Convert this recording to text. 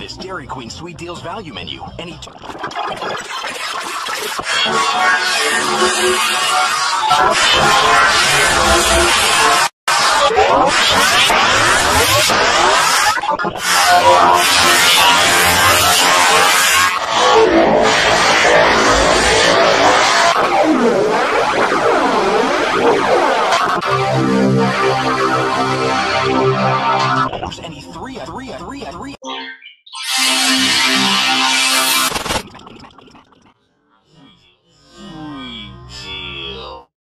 this Dairy Queen Sweet Deals value menu, and he... and he three